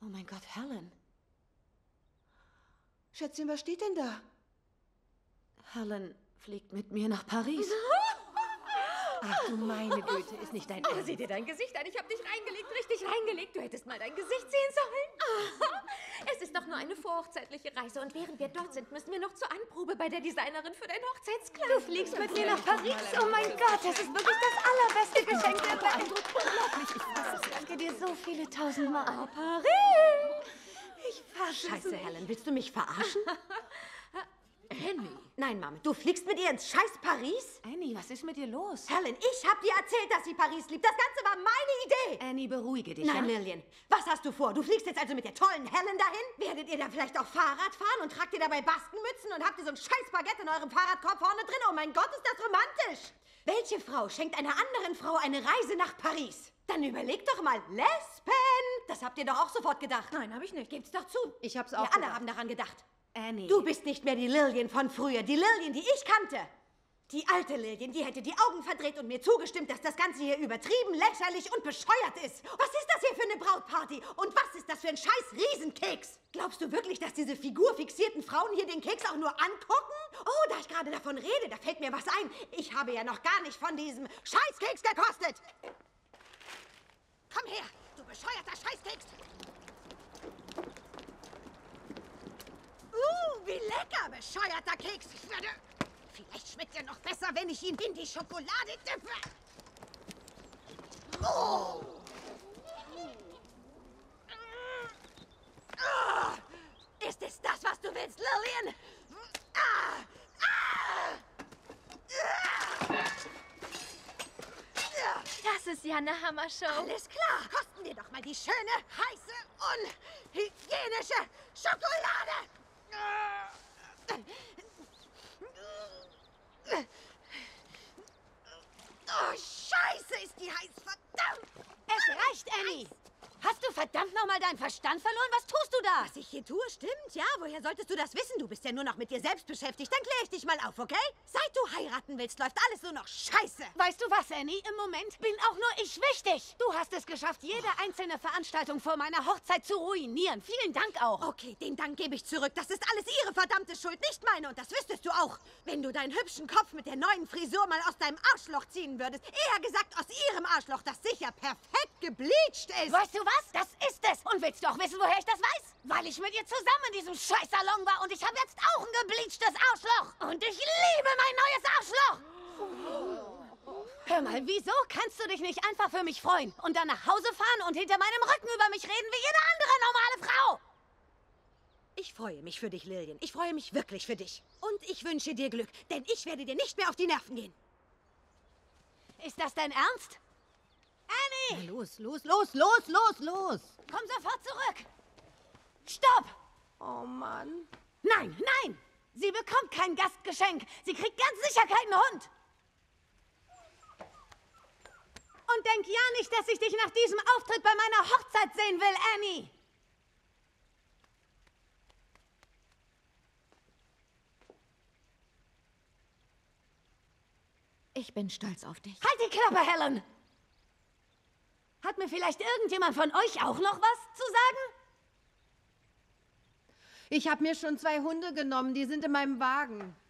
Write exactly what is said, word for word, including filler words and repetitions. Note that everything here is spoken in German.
Oh mein Gott, Helen. Schätzchen, was steht denn da? Helen fliegt mit mir nach Paris. Ach du meine Güte, ist nicht dein Oh, Ernst. sieh dir dein Gesicht an. Ich habe dich reingelegt, richtig reingelegt. Du hättest mal dein Gesicht sehen sollen. Es ist doch nur eine vorhochzeitliche Reise. Und während wir dort sind, müssen wir noch zur Anprobe bei der Designerin für dein Hochzeitskleid. Du fliegst mit mir nach Paris. Oh mein Gott, das ist wirklich das allerbeste Geschenk der Welt. Unglaublich. Ich danke dir so viele tausend Mal. Oh, Paris. Ich fasse Scheiße, Helen, willst du mich verarschen? Annie. Nein, Mama, du fliegst mit ihr ins scheiß Paris? Annie, was ist mit dir los? Helen, ich hab dir erzählt, dass sie Paris liebt. Das Ganze war meine Idee. Annie, beruhige dich. Nein, ja? Lillian, was hast du vor? Du fliegst jetzt also mit der tollen Helen dahin? Werdet ihr da vielleicht auch Fahrrad fahren und tragt ihr dabei Baskenmützen und habt ihr so ein scheiß Baguette in eurem Fahrradkorb vorne drin? Oh mein Gott, ist das romantisch! Welche Frau schenkt einer anderen Frau eine Reise nach Paris? Dann überlegt doch mal, Lesben! Das habt ihr doch auch sofort gedacht. Nein, habe ich nicht. Gebt's doch zu. Ich hab's auch Wir alle gedacht. haben daran gedacht. Annie. Du bist nicht mehr die Lillian von früher, die Lillian, die ich kannte. Die alte Lillian, die hätte die Augen verdreht und mir zugestimmt, dass das Ganze hier übertrieben, lächerlich und bescheuert ist. Was ist das hier für eine Brautparty? Und was ist das für ein scheiß Riesenkeks? Glaubst du wirklich, dass diese figurfixierten Frauen hier den Keks auch nur angucken? Oh, da ich gerade davon rede, da fällt mir was ein. Ich habe ja noch gar nicht von diesem Scheißkeks gekostet. Komm her, du bescheuerter Scheißkeks. Uh, wie lecker, bescheuerter Keks. Ich werde... Vielleicht schmeckt er noch besser, wenn ich ihn in die Schokolade dippe. Oh. Oh. Ist es das, was du willst, Lillian? Ah. Ah. Das ist ja eine Hammershow. Alles klar. Kosten wir doch mal die schöne, heiße, unhygienische Schokolade. Oh, Scheiße, ist die heiß, verdammt! Es reicht, Annie. Hast du verdammt nochmal deinen Verstand verloren? Was tust du da? Was ich hier tue, stimmt, ja? Woher solltest du das wissen? Du bist ja nur noch mit dir selbst beschäftigt. Dann kläre ich dich mal auf, okay? Seit du heiraten willst, läuft alles nur noch scheiße. Weißt du was, Annie? Im Moment bin auch nur ich wichtig. Du hast es geschafft, jede einzelne Veranstaltung vor meiner Hochzeit zu ruinieren. Vielen Dank auch. Okay, den Dank gebe ich zurück. Das ist alles ihre verdammte Schuld, nicht meine. Und das wüsstest du auch. Wenn du deinen hübschen Kopf mit der neuen Frisur mal aus deinem Arschloch ziehen würdest. Eher gesagt aus ihrem Arschloch, das sicher perfekt gebleicht ist. Weißt du was? Das ist es. Und willst du auch wissen, woher ich das weiß? Weil ich mit ihr zusammen in diesem Scheißsalon war und ich habe jetzt auch ein gebleachtes Arschloch. Und ich liebe mein neues Arschloch. Hör mal, wieso kannst du dich nicht einfach für mich freuen und dann nach Hause fahren und hinter meinem Rücken über mich reden wie jede andere normale Frau? Ich freue mich für dich, Lillian. Ich freue mich wirklich für dich. Und ich wünsche dir Glück, denn ich werde dir nicht mehr auf die Nerven gehen. Ist das dein Ernst? Annie! Na los, los, los, los, los, los. Komm sofort zurück! Stopp! Oh Mann. Nein, nein! Sie bekommt kein Gastgeschenk. Sie kriegt ganz sicher keinen Hund. Und denk ja nicht, dass ich dich nach diesem Auftritt bei meiner Hochzeit sehen will, Annie. Ich bin stolz auf dich. Halt die Klappe, Helen! Hat mir vielleicht irgendjemand von euch auch noch was zu sagen? Ich habe mir schon zwei Hunde genommen, die sind in meinem Wagen.